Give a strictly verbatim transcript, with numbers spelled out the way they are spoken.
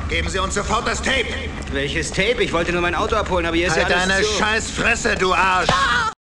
Geben Sie uns sofort das Tape. Welches Tape? Ich wollte nur mein Auto abholen, aber hier ist Halt ja alles deine zu. scheiß Fresse, du Arsch.